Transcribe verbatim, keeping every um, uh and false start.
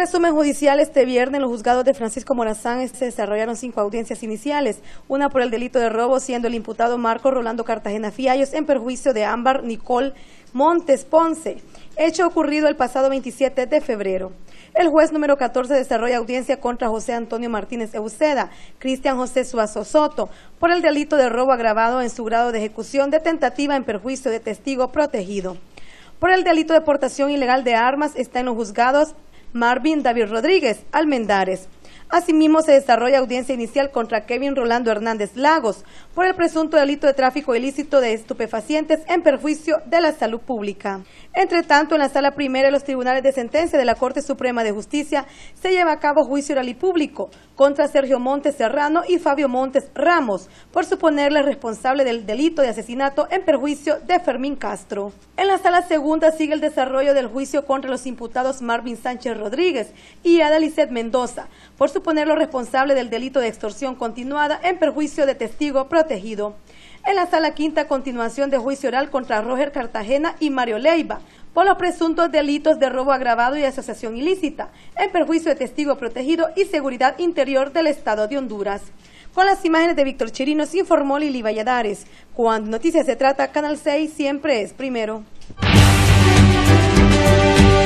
resumen judicial, este viernes en los juzgados de Francisco Morazán se desarrollaron cinco audiencias iniciales, una por el delito de robo, siendo el imputado Marco Rolando Cartagena Fiallos en perjuicio de Ámbar Nicole Montes Ponce, hecho ocurrido el pasado veintisiete de febrero. El juez número catorce desarrolla audiencia contra José Antonio Martínez Euceda, Cristian José Suazo Soto, por el delito de robo agravado en su grado de ejecución de tentativa en perjuicio de testigo protegido. Por el delito de portación ilegal de armas está en los juzgados Marvin David Rodríguez Almendares. Asimismo, se desarrolla audiencia inicial contra Kevin Rolando Hernández Lagos por el presunto delito de tráfico ilícito de estupefacientes en perjuicio de la salud pública. Entre tanto, en la sala primera de los tribunales de sentencia de la Corte Suprema de Justicia se lleva a cabo juicio oral y público contra Sergio Montes Serrano y Fabio Montes Ramos por suponerle responsable del delito de asesinato en perjuicio de Fermín Castro. En la sala segunda sigue el desarrollo del juicio contra los imputados Marvin Sánchez Rodríguez y Adalicet Mendoza por suponerlo responsable del delito de extorsión continuada en perjuicio de testigo protegido. En la sala quinta, continuación de juicio oral contra Roger Cartagena y Mario Leiva por los presuntos delitos de robo agravado y asociación ilícita en perjuicio de testigo protegido y seguridad interior del Estado de Honduras. Con las imágenes de Víctor Chirinos, informó Lili Valladares. Cuando noticias se trata, Canal seis siempre es primero.